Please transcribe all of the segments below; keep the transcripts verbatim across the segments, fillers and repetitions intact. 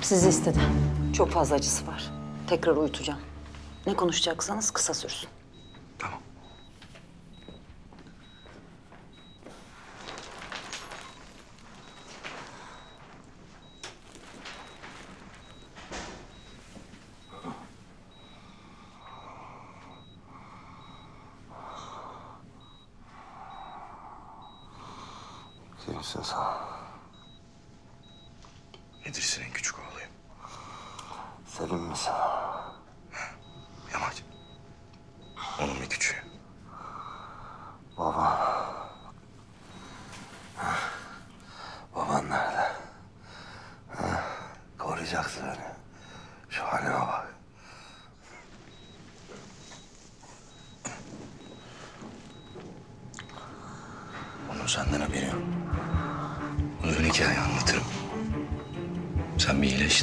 Sizi istedi. Çok fazla acısı var. Tekrar uyutacağım. Ne konuşacaksanız kısa sürsün. Tamam. Kimsin sen? İdris'in en küçük oğluyum. Selim misin? Yamaç. Onun bir küçüğü. Baba. Baban nerede? Ha? Koruyacaksın beni. Şu halime bak. Onun senden haberi yok. Uzun hikaye anlatırım. Sen bir iyileş de.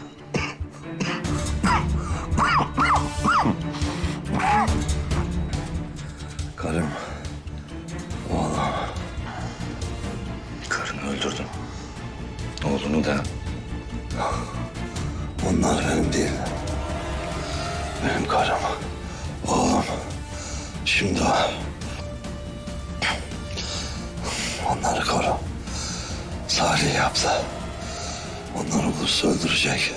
Karım. Oğlum. Karını öldürdün. Oğlunu da. Onlar benim değil. Benim karım. Oğlum. Şimdi o. Onları koru. Salih yaptı. Onları bulursa öldürecek.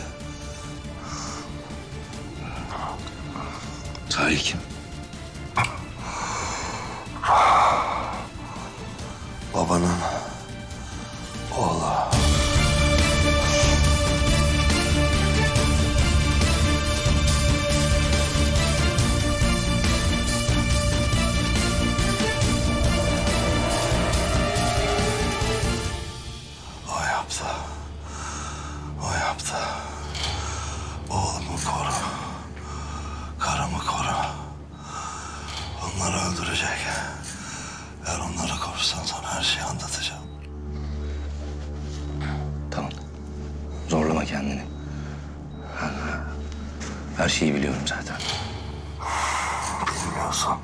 Salih kim? Babanın oğlu. O yaptı. O yaptı. Oğlumu koru. Karımı koru. Onları öldürecek. Eğer onları korursan sana her şeyi anlatacağım. Tamam. Zorlama kendini. Ben her şeyi biliyorum zaten. Bilmiyorsun.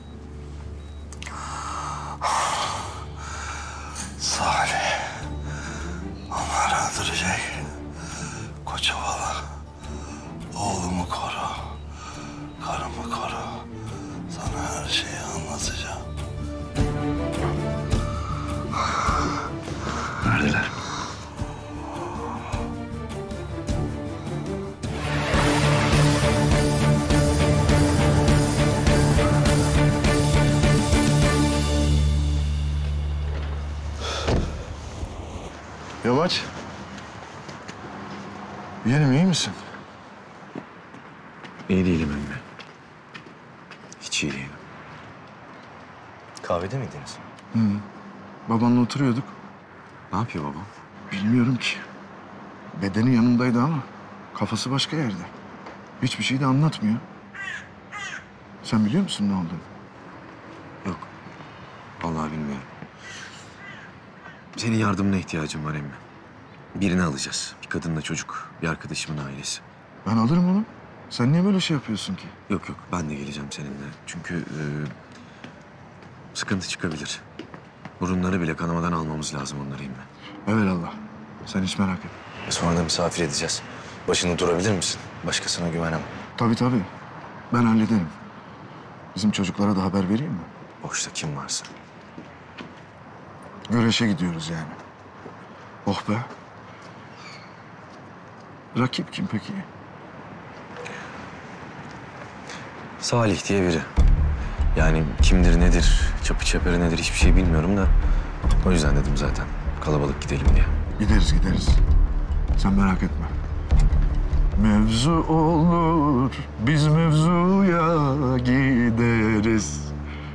Salih. Onları öldürecek. Koçovalı. Oğlumu koru. Karımı koru. Sana her şeyi anlatacağım. Neredeler? Yamaç. Yeğenim iyi misin? İyi değilim emmi. Hiç iyi değilim. Kahvede miydiniz? Hı. Babanla oturuyorduk. Ne yapıyor babam? Bilmiyorum ki. Bedeni yanındaydı ama kafası başka yerde. Hiçbir şey de anlatmıyor. Sen biliyor musun ne olduğunu? Yok. Vallahi bilmiyorum. Senin yardımına ihtiyacım var emmi. Birini alacağız. Bir kadınla çocuk, bir arkadaşımın ailesi. Ben alırım onu. Sen niye böyle şey yapıyorsun ki? Yok yok, ben de geleceğim seninle. Çünkü e, sıkıntı çıkabilir. Burunları bile kanamadan almamız lazım onları emmi. Evelallah. Sen hiç merak etme. E sonra da misafir edeceğiz. Başını durabilir misin? Başkasına güvenemem. Tabii tabii. Ben hallederim. Bizim çocuklara da haber vereyim mi? Boşta kim varsa. Güreşe gidiyoruz yani. Oh be. Rakip kim peki? Salih diye biri. Yani kimdir, nedir, çapı çeperi nedir hiçbir şey bilmiyorum da... O yüzden dedim zaten kalabalık gidelim diye. Gideriz gideriz. Sen merak etme. Mevzu olur, biz mevzuya gideriz.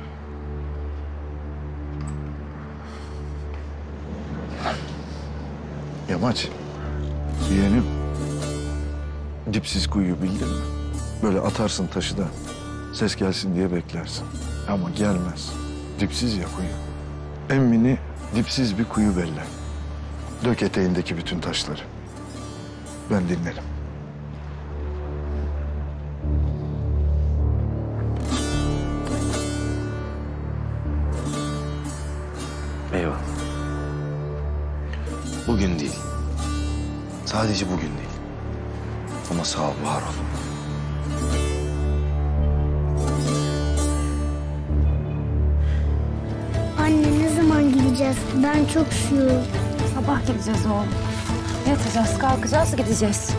Yamaç, yeğenim. Dipsiz kuyu bildin mi? Böyle atarsın taşı da ses gelsin diye beklersin. Ama gelmez. Dipsiz ya kuyu. Emmini dipsiz bir kuyu belli. Dök eteğindeki bütün taşları. Ben dinlerim. Eyvallah. Bugün değil. Sadece bugün değil. Ama sağ ol, var ol. Anne ne zaman gideceğiz? Ben çok üşüyorum. Sabah gideceğiz oğlum. Yatacağız, kalkacağız, gideceğiz.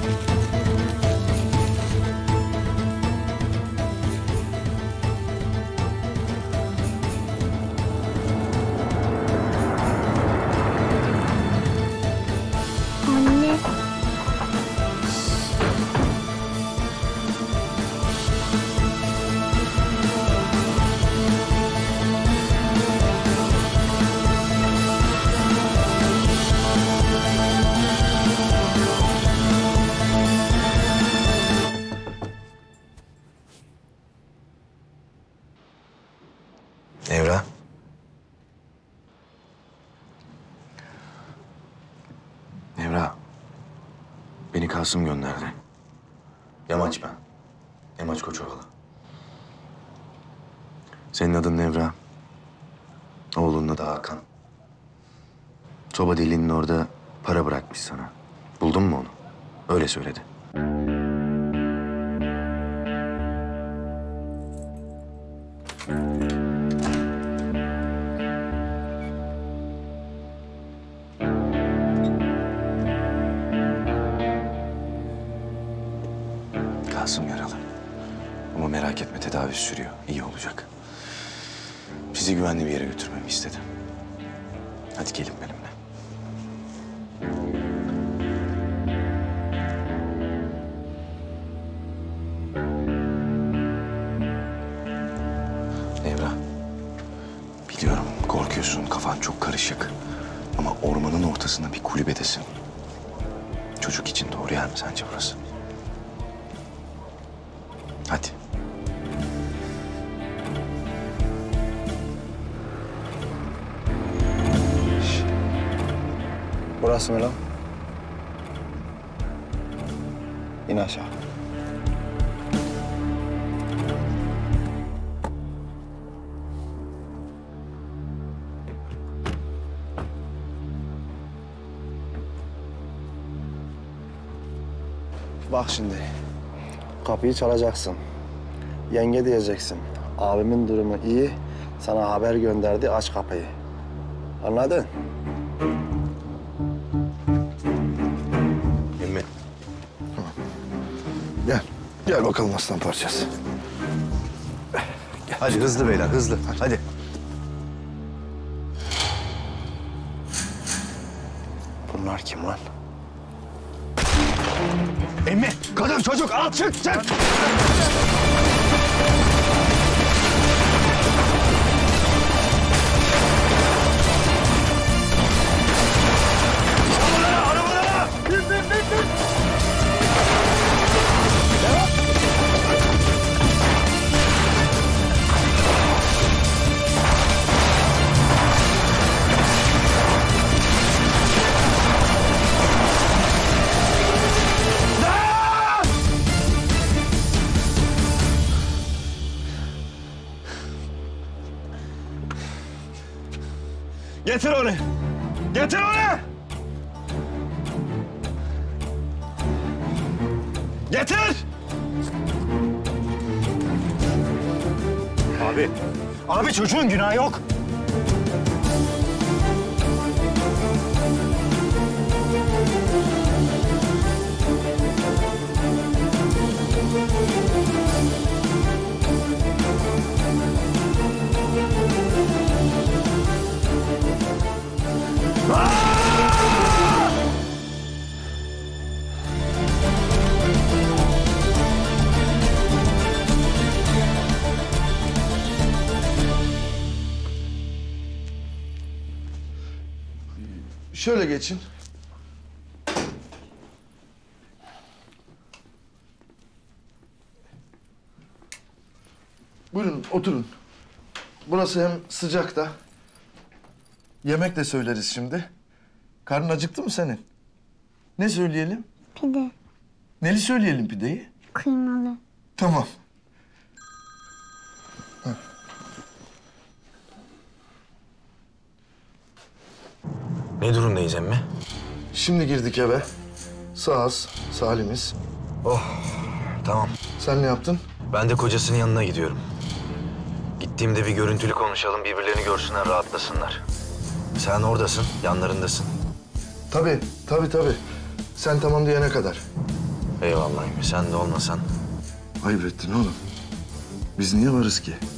Anne. Nevra. Nevra. Beni Kasım gönderdi. Yamaç ben. Yamaç Koçovalı. Senin adın Nevra. Oğlunun adı Hakan. Soba deliğinin orada para bırakmış sana. Buldun mu onu? Öyle söyledi. Kasım yaralı. Ama merak etme, tedavi sürüyor. İyi olacak. Sizi güvenli bir yere götürmemi istedi. Hadi gelin benimle. Nevra. Biliyorum korkuyorsun, kafan çok karışık. Ama ormanın ortasında bir kulübedesin. Çocuk için doğru yer mi sence burası? Hadi. Burası mı lan? İn aşağı. Bak şimdi. Kapıyı çalacaksın. Yenge diyeceksin. Abimin durumu iyi. Sana haber gönderdi, aç kapıyı. Anladın? Emmi. Gel. Gel bakalım aslan parçası. Hadi hızlı beyler, hızlı. Hadi. Bunlar kim lan? Emmi, kadın, çocuk, al çık, çık. Getir onu! Getir onu! Getir! Abi, abi çocuğun günahı yok. Şöyle geçin. Buyurun, oturun. Burası hem sıcak da. Yemek de söyleriz şimdi. Karnın acıktı mı senin? Ne söyleyelim? Pide. Neli söyleyelim pideyi? Kıymalı. Tamam. Ne durumdayız emmi? Şimdi girdik eve. Sağız, salimiz. Oh, tamam. Sen ne yaptın? Ben de kocasının yanına gidiyorum. Gittiğimde bir görüntülü konuşalım, birbirlerini görsünler, rahatlasınlar. Sen oradasın, yanlarındasın. Tabii, tabii tabii. Sen tamam diyene kadar. Eyvallah, sen de olmasan. Ayıp ettin oğlum. Biz niye varız ki?